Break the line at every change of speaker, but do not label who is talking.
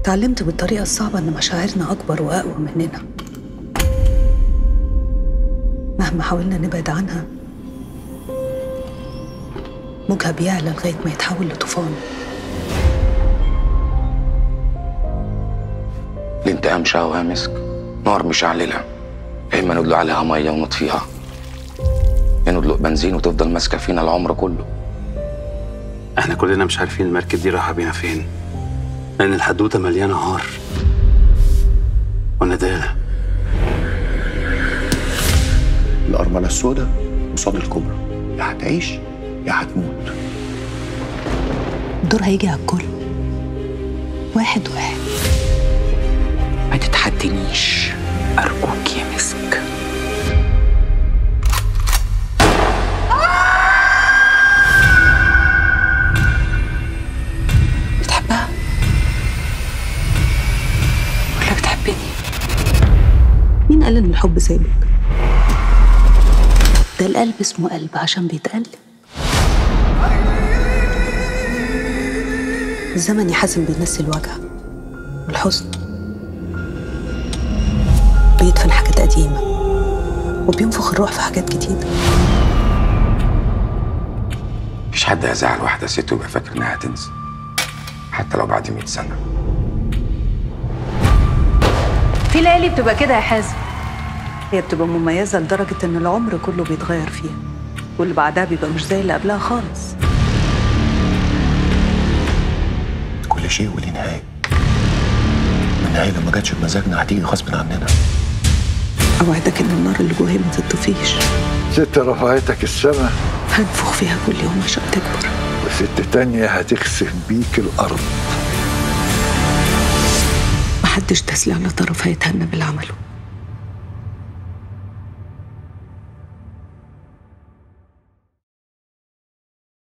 اتعلمت بالطريقة الصعبة إن مشاعرنا أكبر وأقوى مننا. مهما حاولنا نبعد عنها موجها بيعلى لغاية ما يتحول لطوفان.
الانتقام شهوة مسك، نار مشعللة، إما ندلق عليها مية ونطفيها، يا ندلق بنزين وتفضل ماسكة فينا العمر كله.
احنا كلنا مش عارفين المركب دي رايحة بينا فين، لأن الحدوتة مليانة هار وندالة.
الأرملة السوداء قصاد الكبرى، يا هتعيش يا هتموت.
الدور هيجي على الكل، واحد واحد.
ما تتحدنيش أرجوك يا مسك. بتحبها ولا بتحبني؟
مين قال إن الحب سابق؟ ده القلب اسمه قلب عشان بيتقلب. الزمن يحاسب بينسي الوجع، والحزن بيدفن حاجات قديمة وبينفخ الروح في حاجات جديدة.
مفيش حد هيزعل واحدة ست ويبقى فاكر إنها هتنسى، حتى لو بعد 100 سنة.
في ليالي بتبقى كده يا حازم، هي بتبقى مميزة لدرجة إن العمر كله بيتغير فيها، واللي بعدها بيبقى مش زي اللي قبلها خالص.
كل شيء وليه نهاية، والنهاية لما جاتش بمزاجنا هتيجي غصب عننا.
أوعدك إن النار اللي جواها ما تطفيش.
ست رفعتك السما
هنفخ فيها كل يوم عشان تكبر،
وست تانية هتخسف بيك الأرض.
محدش تسلي على طرف هيتهنى باللي عمله.